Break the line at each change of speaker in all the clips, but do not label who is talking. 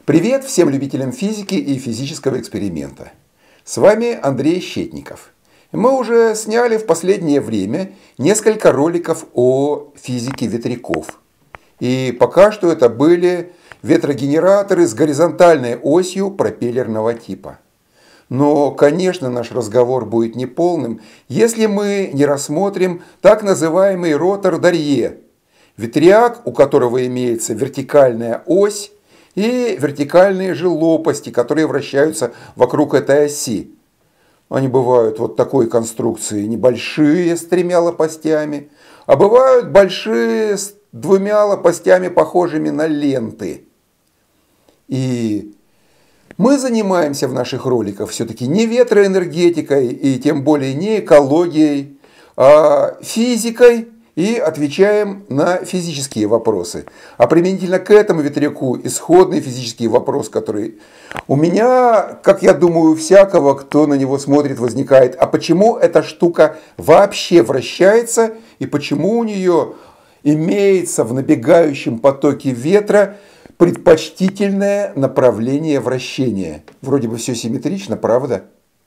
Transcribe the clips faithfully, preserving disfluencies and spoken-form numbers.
Привет всем любителям физики и физического эксперимента. С вами Андрей Щетников. Мы уже сняли в последнее время несколько роликов о физике ветряков. И пока что это были ветрогенераторы с горизонтальной осью пропеллерного типа. Но, конечно, наш разговор будет неполным, если мы не рассмотрим так называемый ротор Дарье. Ветряк, у которого имеется вертикальная ось и вертикальные же лопасти, которые вращаются вокруг этой оси. Они бывают вот такой конструкции, небольшие, с тремя лопастями, а бывают большие, с двумя лопастями, похожими на ленты. И мы занимаемся в наших роликах все-таки не ветроэнергетикой и тем более не экологией, а физикой, и отвечаем на физические вопросы. А применительно к этому ветряку исходный физический вопрос, который у меня, как я думаю, у всякого, кто на него смотрит, возникает. А почему эта штука вообще вращается и почему у нее имеется в набегающем потоке ветра предпочтительное направление вращения? Вроде бы все симметрично, правда?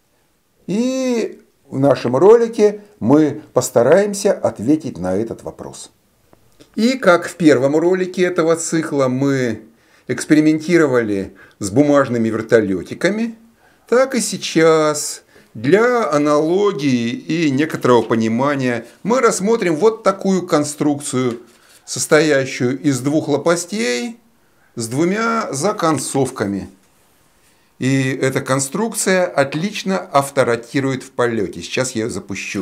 И в нашем ролике мы постараемся ответить на этот вопрос. И как в первом ролике этого цикла мы экспериментировали с бумажными вертолетиками, так и сейчас для аналогии и некоторого понимания мы рассмотрим вот такую конструкцию, состоящую из двух лопастей с двумя законцовками. И эта конструкция отлично авторотирует в полете. Сейчас я ее запущу.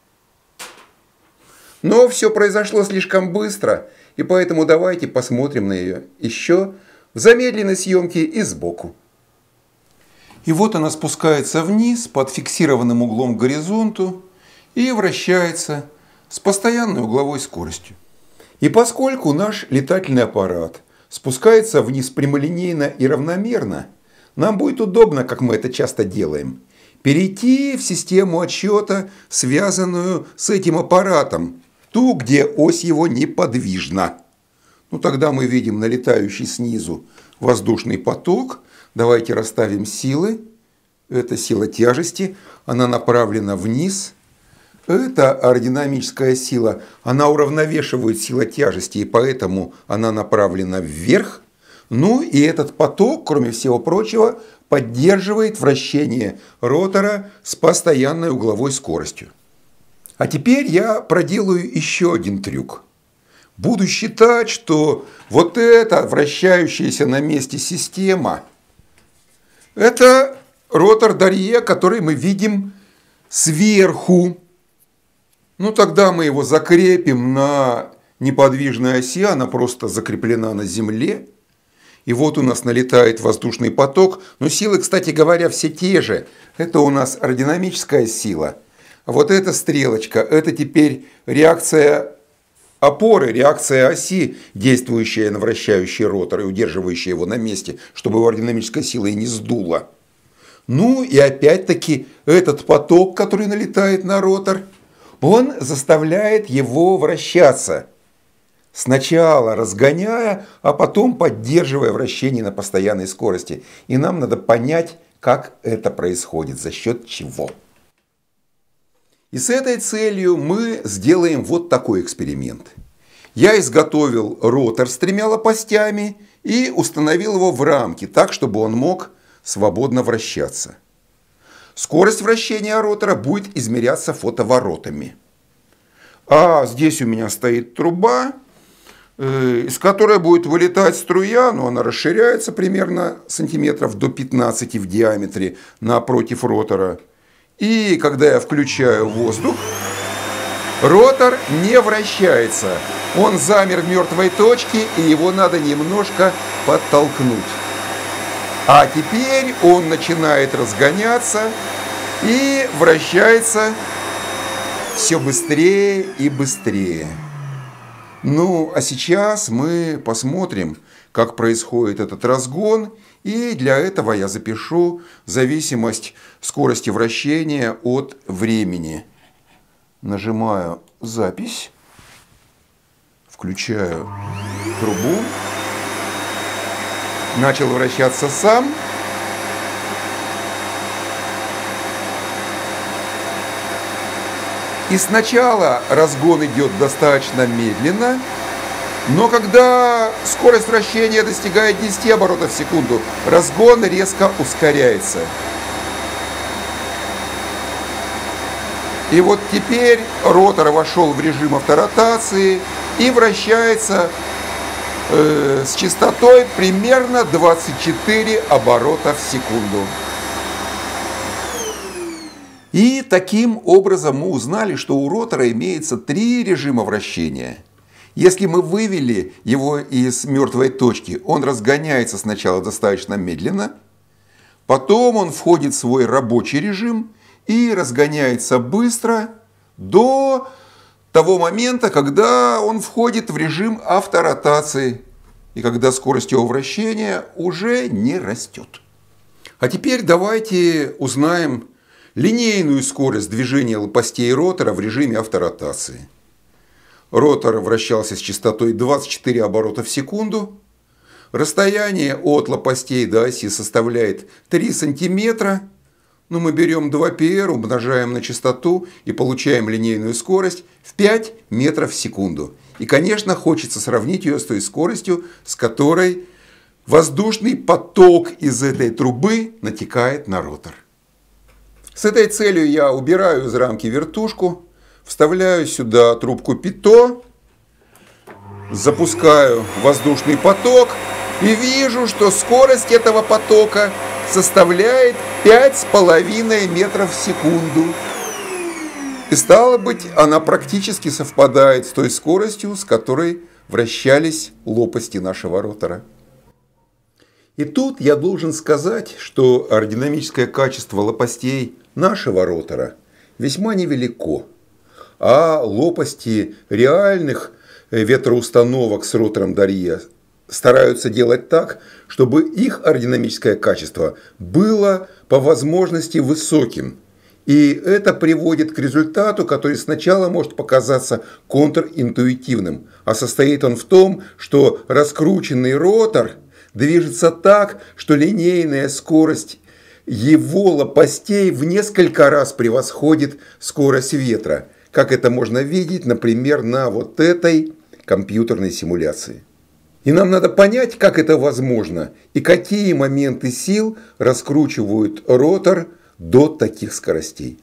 Но все произошло слишком быстро, и поэтому давайте посмотрим на ее еще в замедленной съемке и сбоку. И вот она спускается вниз под фиксированным углом к горизонту и вращается с постоянной угловой скоростью. И поскольку наш летательный аппарат спускается вниз прямолинейно и равномерно, нам будет удобно, как мы это часто делаем, перейти в систему отсчета, связанную с этим аппаратом, ту, где ось его неподвижна. Ну, тогда мы видим налетающий снизу воздушный поток. Давайте расставим силы. Это сила тяжести, она направлена вниз. Это аэродинамическая сила, она уравновешивает силу тяжести, и поэтому она направлена вверх. Ну и этот поток, кроме всего прочего, поддерживает вращение ротора с постоянной угловой скоростью. А теперь я проделаю еще один трюк. Буду считать, что вот эта вращающаяся на месте система – это ротор Дарье, который мы видим сверху. Ну тогда мы его закрепим на неподвижной оси, она просто закреплена на земле. И вот у нас налетает воздушный поток, но силы, кстати говоря, все те же. Это у нас аэродинамическая сила. А вот эта стрелочка, это теперь реакция опоры, реакция оси, действующая на вращающий ротор и удерживающая его на месте, чтобы его аэродинамическая сила и не сдула. Ну и опять-таки этот поток, который налетает на ротор, он заставляет его вращаться. Сначала разгоняя, а потом поддерживая вращение на постоянной скорости. И нам надо понять, как это происходит, за счет чего. И с этой целью мы сделаем вот такой эксперимент. Я изготовил ротор с тремя лопастями и установил его в рамке, так, чтобы он мог свободно вращаться. Скорость вращения ротора будет измеряться фотоворотами. А здесь у меня стоит труба, из которой будет вылетать струя, но она расширяется примерно сантиметров до пятнадцати в диаметре напротив ротора. И когда я включаю воздух, ротор не вращается. Он замер в мертвой точке, и его надо немножко подтолкнуть. А теперь он начинает разгоняться и вращается все быстрее и быстрее. Ну, а сейчас мы посмотрим, как происходит этот разгон, и для этого я запишу зависимость скорости вращения от времени. Нажимаю «Запись», включаю трубу, начал вращаться сам. И сначала разгон идет достаточно медленно, но когда скорость вращения достигает десяти оборотов в секунду, разгон резко ускоряется. И вот теперь ротор вошел в режим авторотации и вращается э, с частотой примерно двадцать четыре оборота в секунду. И таким образом мы узнали, что у ротора имеется три режима вращения. Если мы вывели его из мертвой точки, он разгоняется сначала достаточно медленно, потом он входит в свой рабочий режим и разгоняется быстро до того момента, когда он входит в режим авторотации и когда скорость его вращения уже не растет. А теперь давайте узнаем линейную скорость движения лопастей ротора в режиме авторотации. Ротор вращался с частотой двадцать четыре оборота в секунду. Расстояние от лопастей до оси составляет три сантиметра. Ну, мы берем два пи эр, умножаем на частоту и получаем линейную скорость в пять метров в секунду. И, конечно, хочется сравнить ее с той скоростью, с которой воздушный поток из этой трубы натекает на ротор. С этой целью я убираю из рамки вертушку, вставляю сюда трубку пито, запускаю воздушный поток и вижу, что скорость этого потока составляет пять с половиной метров в секунду. И стало быть, она практически совпадает с той скоростью, с которой вращались лопасти нашего ротора. И тут я должен сказать, что аэродинамическое качество лопастей нашего ротора весьма невелико, а лопасти реальных ветроустановок с ротором Дарье стараются делать так, чтобы их аэродинамическое качество было по возможности высоким. И это приводит к результату, который сначала может показаться контринтуитивным, а состоит он в том, что раскрученный ротор движется так, что линейная скорость его лопастей в несколько раз превосходит скорость ветра, как это можно видеть, например, на вот этой компьютерной симуляции. И нам надо понять, как это возможно и какие моменты сил раскручивают ротор до таких скоростей.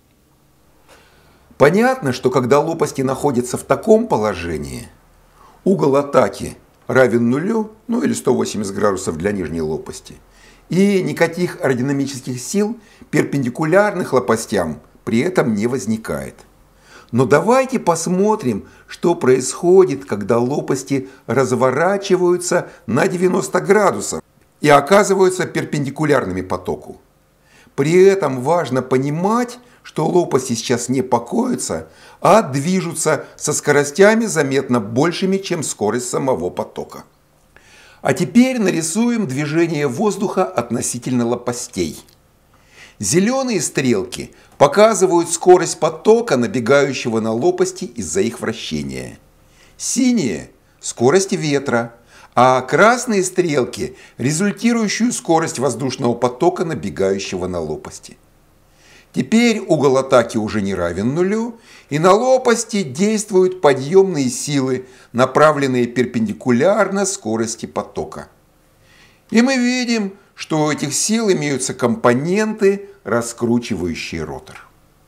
Понятно, что когда лопасти находятся в таком положении, угол атаки равен нулю, ну или сто восемьдесят градусов для нижней лопасти, и никаких аэродинамических сил, перпендикулярных лопастям, при этом не возникает. Но давайте посмотрим, что происходит, когда лопасти разворачиваются на девяносто градусов и оказываются перпендикулярными потоку. При этом важно понимать, что лопасти сейчас не покоятся, а движутся со скоростями заметно большими, чем скорость самого потока. А теперь нарисуем движение воздуха относительно лопастей. Зеленые стрелки показывают скорость потока, набегающего на лопасти из-за их вращения. Синие – скорость ветра, а красные стрелки – результирующую скорость воздушного потока, набегающего на лопасти. Теперь угол атаки уже не равен нулю, и на лопасти действуют подъемные силы, направленные перпендикулярно скорости потока. И мы видим, что у этих сил имеются компоненты, раскручивающие ротор.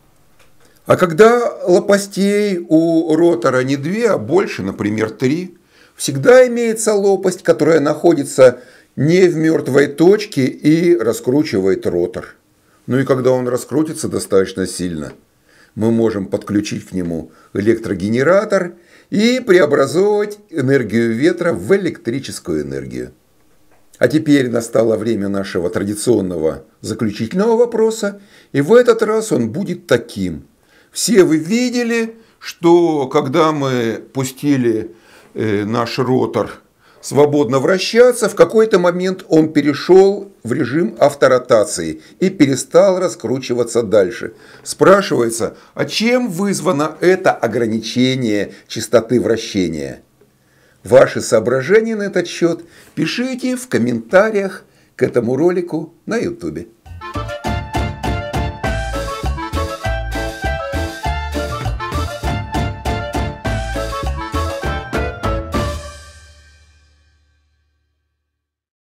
А когда лопастей у ротора не две, а больше, например, три, всегда имеется лопасть, которая находится не в мертвой точке и раскручивает ротор. Ну и когда он раскрутится достаточно сильно, мы можем подключить к нему электрогенератор и преобразовывать энергию ветра в электрическую энергию. А теперь настало время нашего традиционного заключительного вопроса, и в этот раз он будет таким. Все вы видели, что когда мы пустили э, наш ротор свободно вращаться, в какой-то момент он перешел в режим авторотации и перестал раскручиваться дальше. Спрашивается, а чем вызвано это ограничение частоты вращения? Ваши соображения на этот счет пишите в комментариях к этому ролику на ютубе.